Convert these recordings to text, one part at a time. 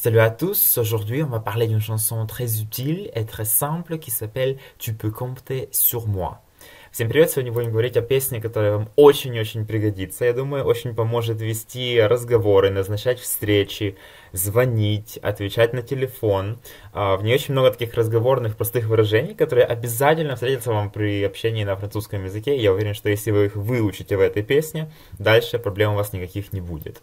Salut à tous, aujourd'hui on va parler d'une chanson très utile et très simple qui s'appelle «Tu peux compter sur moi». Всем привет, сегодня будем говорить о песне, которая вам очень-очень пригодится. Я думаю, очень поможет вести разговоры, назначать встречи, звонить, отвечать на телефон. В ней очень много таких разговорных простых выражений, которые обязательно встретятся вам при общении на французском языке. Я уверен, что если вы их выучите в этой песне, дальше проблем у вас никаких не будет.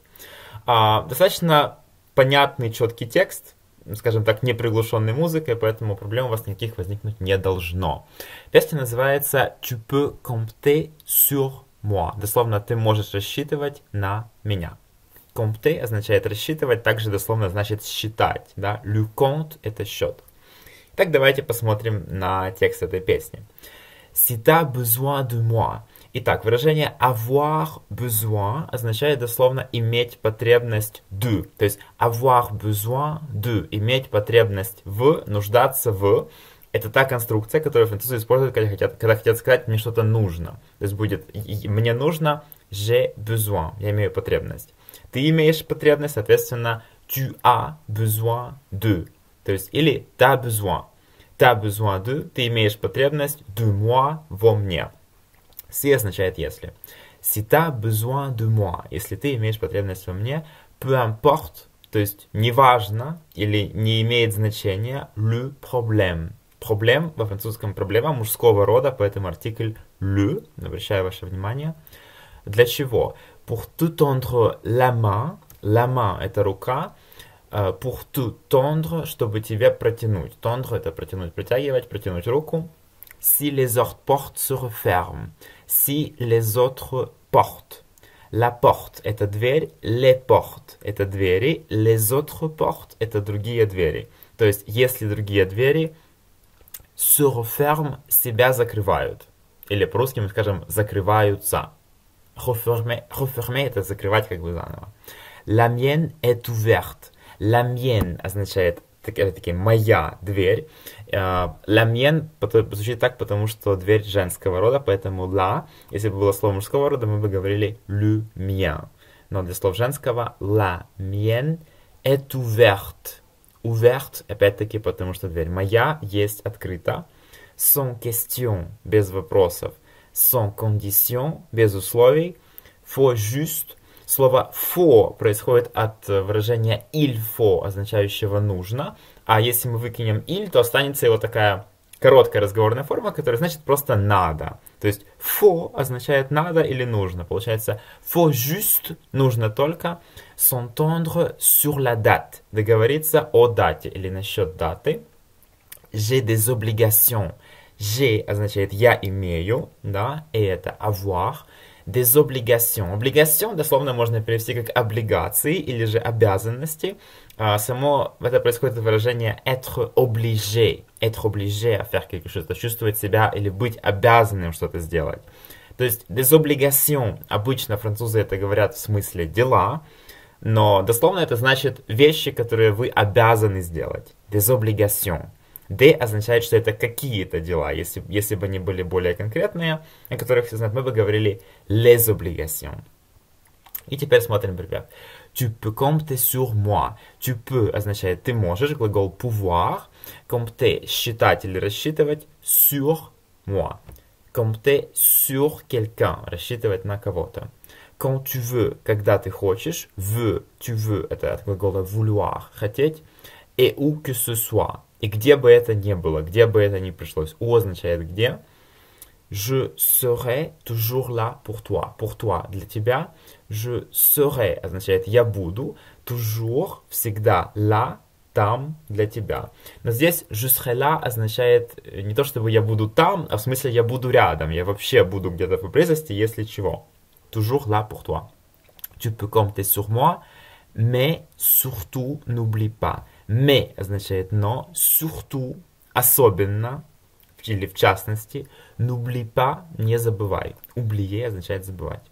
Достаточно понятный, четкий текст, скажем так, не приглушенной музыкой, поэтому проблем у вас никаких возникнуть не должно. Песня называется «Tu peux compter sur moi». Дословно «ты можешь рассчитывать на меня». Compter означает рассчитывать, также дословно значит считать. Да? Le compte — это счет. Итак, давайте посмотрим на текст этой песни. Si t'as besoin de moi. Итак, выражение avoir besoin означает дословно иметь потребность de. То есть avoir besoin de, иметь потребность в, нуждаться в. Это та конструкция, которую французы используют, когда хотят сказать «мне что-то нужно». То есть будет «мне нужно», j'ai besoin, я имею потребность. Ты имеешь потребность, соответственно, tu as besoin de. То есть или t'as besoin. T'as besoin de, ты имеешь потребность de moi, во мне. Si означает «если». Si t'as besoin de moi, если ты имеешь потребность во мне, peu importe, то есть неважно или не имеет значения le problème. Проблем во французском проблема мужского рода, поэтому артикль le, обращаю ваше внимание. Для чего? Pour te tendre la main это рука, pour te tendre, чтобы тебе протянуть. Tendre это протянуть, протягивать, протянуть руку. Si les autres portes se referment. Si les autres portes. La porte — это дверь, les portes — это двери, les autres portes — это другие двери. То есть, если другие двери se referment, себя закрывают. Или по-русски мы скажем закрываются. Refermer — это закрывать как бы заново. La mienne est ouverte. La mienne означает таки моя дверь. La mienne звучит так, потому что дверь женского рода, поэтому la, если бы было слово мужского рода, мы бы говорили le mien. Но для слов женского la mienne est ouverte. Ouverte, опять-таки, потому что дверь моя есть открыта. Sans question, без вопросов. Sans condition, без условий. Faut juste. Слово «faut» происходит от выражения «il faut», означающего «нужно». А если мы выкинем «il», то останется его такая короткая разговорная форма, которая значит просто «надо». То есть «faut» означает «надо» или «нужно». Получается «faut juste» — «нужно только», «s'entendre sur la date» — договориться о дате или насчет даты. «J'ai des obligations». «J'ai» означает «я имею», да, и это «avoir». Des obligations. Obligation дословно можно перевести как облигации или же обязанности. Само это происходит выражение être obligé. Être obligé à faire quelque chose. Чувствовать себя или быть обязанным что-то сделать. То есть des obligations. Обычно французы это говорят в смысле дела, но дословно это значит вещи, которые вы обязаны сделать. Des obligations. «De» означает, что это какие-то дела. Если бы они были более конкретные, о которых все знают, мы бы говорили «les obligations». И теперь смотрим пример. «Tu peux compter sur moi». «Tu peux» означает «ты можешь», глагол «pouvoir». «Compter» — считать или рассчитывать. «Sur moi». «Compter sur quelqu'un» — рассчитывать на кого-то. «Quand tu veux» — когда ты хочешь. «Veux», «tu veux» — это от глагола «vouloir» — хотеть. «Et où que ce soit». И где бы это ни было, где бы это ни пришлось. «У» означает «где». Je serai toujours là pour toi. Pour toi — для тебя. Je serai означает «я буду». Toujours — всегда. Là — там, для тебя. Но здесь je serai là означает не то, чтобы я буду там, а в смысле я буду рядом. Я вообще буду где-то поблизости, если чего. Toujours là pour toi. Tu peux compter sur moi, mais surtout n'oublie pas. Mais означает «но», surtout — особенно, или в частности, n'oublie pas — не забывай. Oublier означает забывать.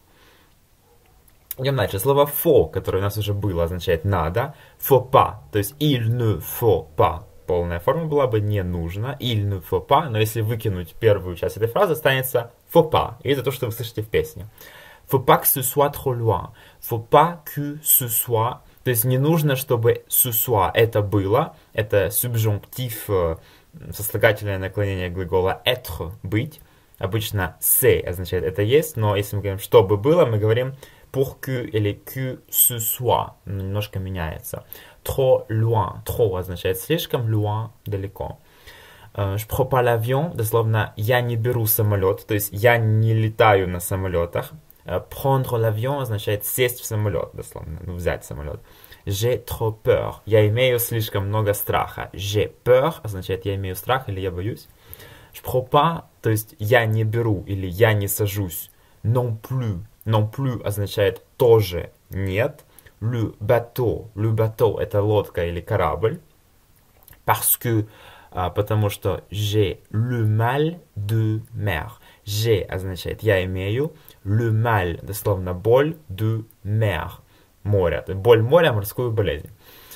Идем дальше. Слово «faut», которое у нас уже было, означает «надо». Faut pas, то есть il ne faut pas. Полная форма была бы «не нужно». Il ne faut pas, но если выкинуть первую часть этой фразы, останется faut pas. И это то, что вы слышите в песне. Faut pas que ce soit trop loin. Faut pas que ce soit То есть не нужно, чтобы ce soit это было, это субжунктив, сослагательное наклонение глагола être, быть. Обычно c'est означает это есть, но если мы говорим чтобы было, мы говорим pour que или que ce soit. Немножко меняется. Trop loin. Trop означает слишком, loin далеко. Je prends pas l'avion, дословно я не беру самолет, то есть я не летаю на самолетах. Prendre l'avion означает сесть в самолет, дословно, взять самолет. J'ai trop peur. Я имею слишком много страха. J'ai peur означает я имею страх или я боюсь. Je prends pas, то есть я не беру или я не сажусь. Non plus. Non plus означает тоже нет. Le bateau это лодка или корабль. Parce que, потому что j'ai le mal de mer. J'ai означает я имею. Le mal, дословно боль, de mer. Море. Боль моря, морскую болезнь.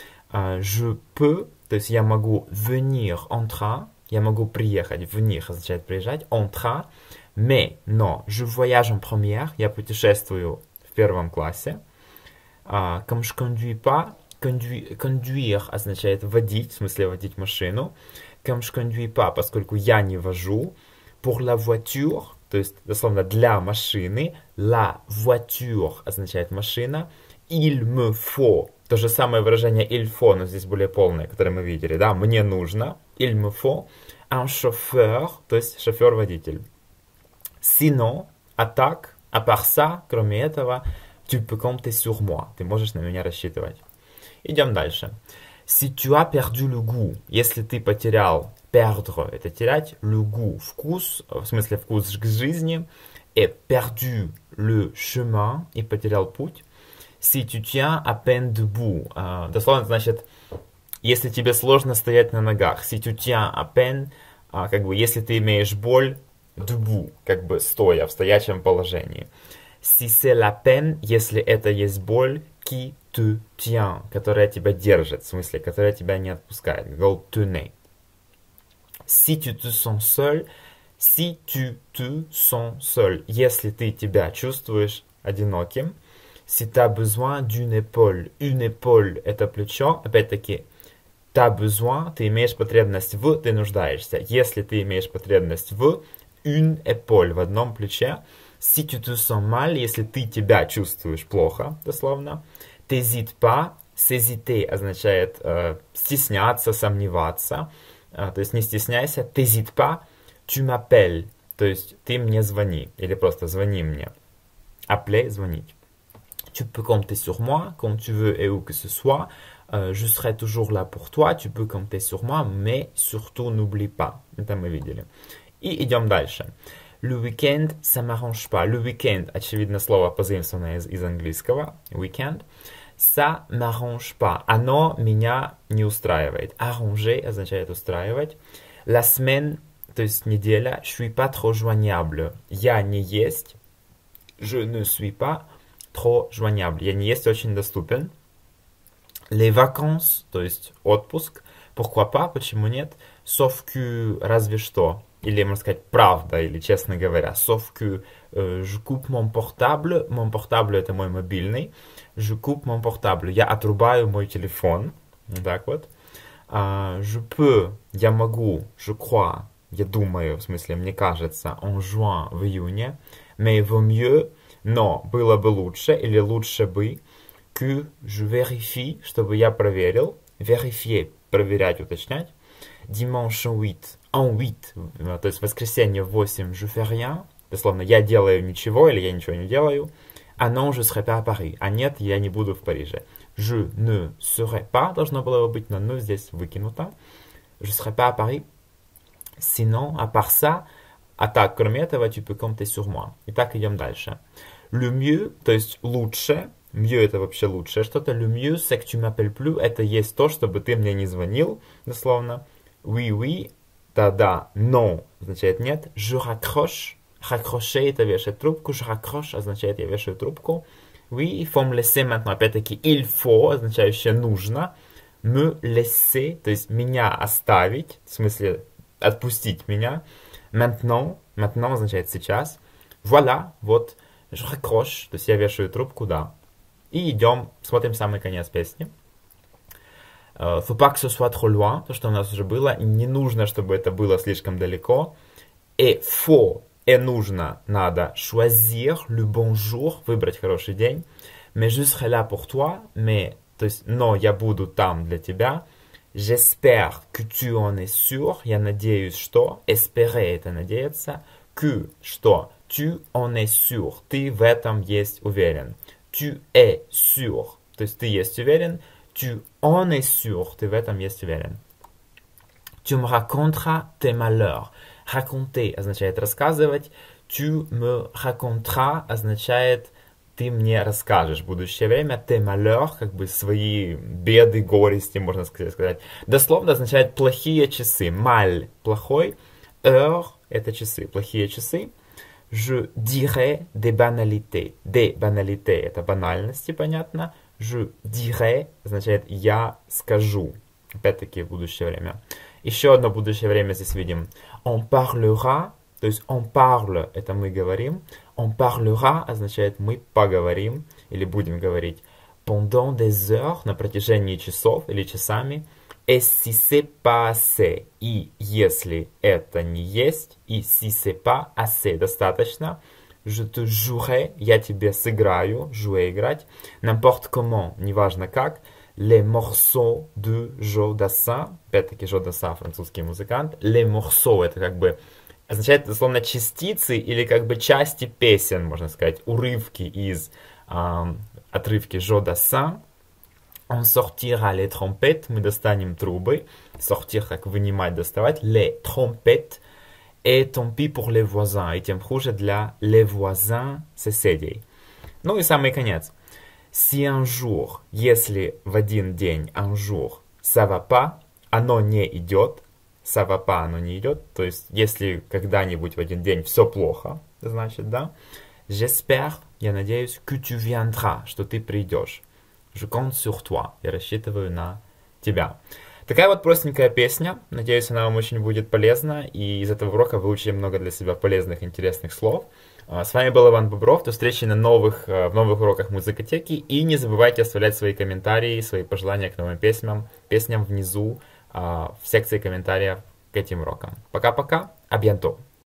Je peux, то есть я могу venir en train. Я могу приехать. Venir означает приезжать. En train. Mais, но, je voyage en première. Я путешествую в первом классе. Comme je conduis pas. Conduire означает водить, в смысле водить машину. Comme je conduis pas, поскольку я не вожу. Pour la voiture, то есть, дословно, для машины. La voiture означает машина. Il me faut. То же самое выражение il faut, но здесь более полное, которое мы видели. Да, мне нужно. Il me faut. Un chauffeur, то есть шофер-водитель. Sinon, а так, à part ça, кроме этого, tu peux compter sur moi. Ты можешь на меня рассчитывать. Идем дальше. Si tu as perdu le goût, если ты потерял, perdre, это терять, le goût, вкус, в смысле вкус к жизни, et perdu le chemin, и потерял путь. Si tu tiens à peine debout, дословно значит, если тебе сложно стоять на ногах. Si tu tiens à peine, как бы, если ты имеешь боль, debout, как бы стоя, в стоячем положении. Si c'est la peine, если это есть боль, qui te tient, которая тебя держит, в смысле, которая тебя не отпускает. Глагол tenir. Si tu te sens seul, si tu te sens seul, если ты тебя чувствуешь одиноким. Si tu as besoin d'une épaule, une épaule это плечо, опять-таки, t'as besoin, ты имеешь потребность в, ты нуждаешься. Если ты имеешь потребность в, une épaule, в одном плече. Si tu te sens mal, если ты тебя чувствуешь плохо, дословно. T'hésites pas, s'hésiter означает стесняться, сомневаться. То есть не стесняйся. T'hésites pas, tu m'appelles, то есть ты мне звони, или просто звони мне. Appeler, звонить. Tu peux compter sur moi quand tu veux et où que ce soit. Je serai toujours là pour toi. Tu peux compter sur moi, mais surtout n'oublie pas. Это мы видели. И идем дальше. Le week-end, ça m'arrange pas. Le week-end, очевидно, слово позаимствованное из английского. Weekend. Ça m'arrange pas. Оно меня не устраивает. Arranger означает устраивать. La semaine, то есть неделя. Je suis pas trop joignable. Я не есть. Je ne suis pas trop joignable. Я не есть очень доступен. Les vacances, то есть отпуск. Pourquoi pas, почему нет? Sauf que, разве что. Или, можно сказать, правда, или честно говоря. Sauf que je coupe mon portable. Mon portable это мой мобильный. Je coupe mon portable. Я отрубаю мой телефон. Вот так вот. Je peux, я могу, je crois, я думаю, в смысле, мне кажется, en juin, в июне. Mais vaut mieux, но было бы лучше, или лучше бы, que je vérifie, чтобы я проверил. Vérifier, проверять, уточнять. Dimanche en 8, то есть воскресенье в 8, je fais rien, дословно, я делаю ничего, или я ничего не делаю. Ah non, je serai pas à Paris. А нет, я не буду в Париже. Je ne serai pas, должно было быть, но ne здесь выкинуто. Je serai pas à Paris. Sinon, à part ça, а так, кроме этого, tu peux compter sur moi. Итак, идем дальше. Le mieux, то есть лучше, mieux это вообще лучшее что-то. Le mieux, c'est que tu m'appelles plus, это есть то, чтобы ты мне не звонил, дословно. Oui, oui, да, non, означает нет. Je raccroche, raccrocher это вешать трубку, je raccroche означает я вешаю трубку. Oui, il faut me laisser maintenant, опять-таки, il faut, означающее нужно. Me laisser, то есть меня оставить, в смысле отпустить меня. Maintenant означает сейчас. Voilà, вот, je raccroche, то есть я вешаю трубку, да. И идем, смотрим самый конец песни. Faut pas que ce soit trop loin, то, что у нас уже было. Не нужно, чтобы это было слишком далеко. Et faut, и нужно, надо choisir le bon jour, выбрать хороший день. Mais je serai là pour toi, mais, то есть, но я буду там для тебя. J'espère que tu en es sûr, я надеюсь, что. Espérer, это надеяться. Que, что. Tu en es sûr, ты в этом есть уверен. Tu es sûr, то есть ты есть уверен. Tu en es sûr, ты в этом есть уверен. Tu me raconteras tes malheurs. Raconter означает рассказывать. Tu me raconteras означает ты мне расскажешь в будущее время. Tes malheurs, как бы свои беды, горести, можно сказать. Дословно означает плохие часы. Mal – плохой. Heure – это часы, плохие часы. Je dirai des banalités. Des banalités – это банальности, понятно. Je dirai означает я скажу. Опять-таки в будущее время. Еще одно будущее время здесь видим. On parlera, то есть on parle – это мы говорим. On parlera означает мы поговорим или будем говорить. Pendant des heures – на протяжении часов или часами. Et si c'est pas assez, и если это не есть, и si c'est pas assez, достаточно, je te jouerai, я тебе сыграю, jouer, играть, n'importe comment, неважно как, les morceaux de Joe Dassin, опять-таки Joe Dassin, французский музыкант, les morceaux, это как бы означает, дословно, частицы или как бы части песен, можно сказать, урывки из отрывки Joe Dassin. On sortira les trompettes, мы достанем трубы. Sortir, как вынимать, доставать. Les trompettes. Et tant pis pour les voisins. И тем хуже для les voisins, соседей. Ну и самый конец. Si un jour, если в один день, un jour, ça va pas, оно не идет. Ça va pas, оно не идет. То есть, если когда-нибудь в один день все плохо, значит, да. J'espère, я надеюсь, que tu viendras, что ты придешь. Je compte sur toi. Я рассчитываю на тебя. Такая вот простенькая песня. Надеюсь, она вам очень будет полезна. И из этого урока вы выучили много для себя полезных, интересных слов. С вами был Иван Бобров. До встречи в новых уроках музыкотеки. И не забывайте оставлять свои комментарии, свои пожелания к новым песням внизу в секции комментариев к этим урокам. Пока-пока. À bientôt.